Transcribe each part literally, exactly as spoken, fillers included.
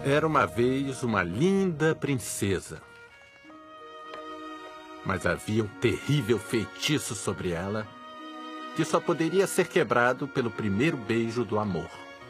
Era uma vez uma linda princesa. Mas havia um terrível feitiço sobre ela que só poderia ser quebrado pelo primeiro beijo do amor.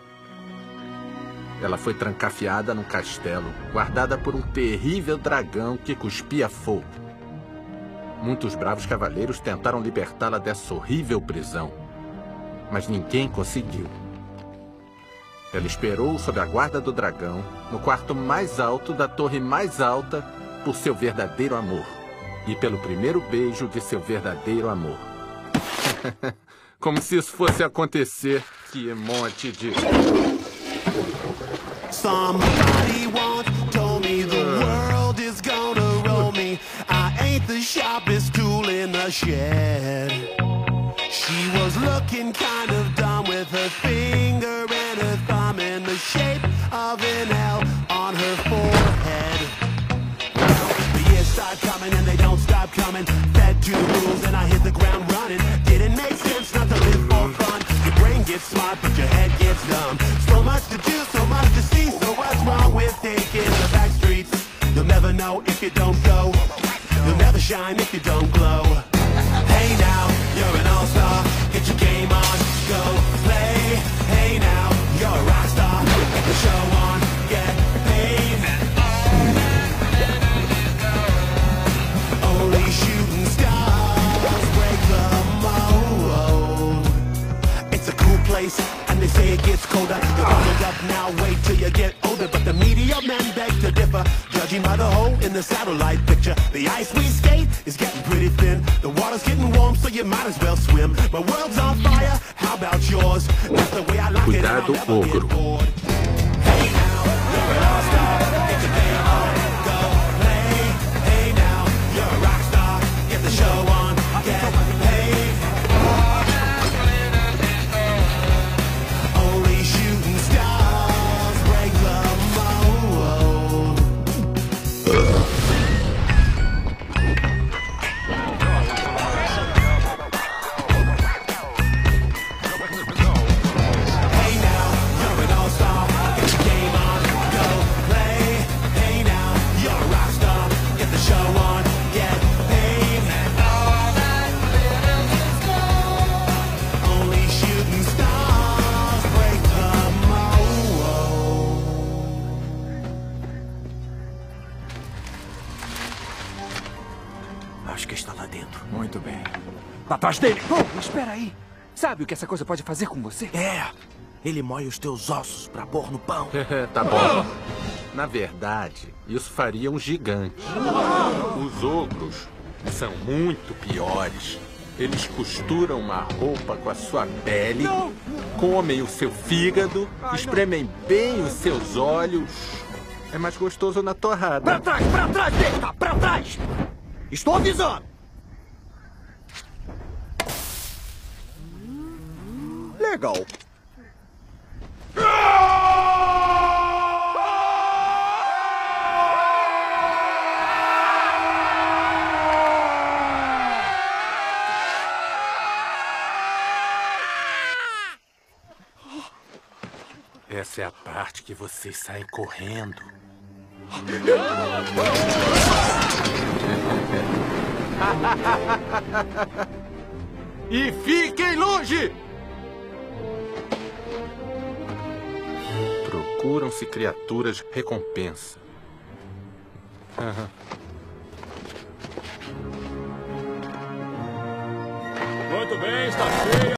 Ela foi trancafiada num castelo, guardada por um terrível dragão que cuspia fogo. Muitos bravos cavaleiros tentaram libertá-la dessa horrível prisão, mas ninguém conseguiu. Ela esperou sob a guarda do dragão, no quarto mais alto da torre mais alta, por seu verdadeiro amor. E pelo primeiro beijo de seu verdadeiro amor. Como se isso fosse acontecer. Que monte de... Somebody once told me the world is gonna roll me. I ain't the sharpest tool in the shed. She was looking kind of dumb with her finger and her thumb in the shape of an L on her forehead. The years start coming and they don't stop coming. Fed to the rules and I hit the ground running. Didn't make sense not to live for fun. Your brain gets smart but your head gets dumb. So much to do, so much to see. So what's wrong with taking the back streets? You'll never know if you don't go. You'll never shine if you don't glow. Hey now, you're an all-star. Get your game on, go play. Hey now, you're a rock star. Get the show on, get paid. Only shooting stars break the mold. It's a cool place, and they say it gets colder. You're bundled up now, wait till you get older. But the media men beg to differ, judging by the hole in the satellite picture. The ice we skate is getting pretty thin. The water's getting warm, so you might as well swim. My world's on fire, how about yours? That's the way I like it, and I'll never get bored. Hey now, you're an all-star. Get your game on, go play. Hey now, you're a rock star. Get the show on, get paid. Only shooting stars break the mold. Hey now, you're an all-star. Get your game on, go play. Hey now, you're a rock star. Get the show on, get paid. Only shooting stars break the mold. Acho que está lá dentro. Muito bem. Atrás dele! Oh, espera aí! Sabe o que essa coisa pode fazer com você? É, ele moe os teus ossos pra pôr no pão. Tá bom. Na verdade, isso faria um gigante. Os ogros são muito piores. Eles costuram uma roupa com a sua pele, comem o seu fígado, espremem bem os seus olhos. É mais gostoso na torrada. Pra trás, pra trás dele, tá? Pra trás! Estou avisando! Legal. Essa é a parte que vocês saem correndo. E fiquem longe! Procuram-se criaturas recompensa. Aham. Muito bem, está cheio.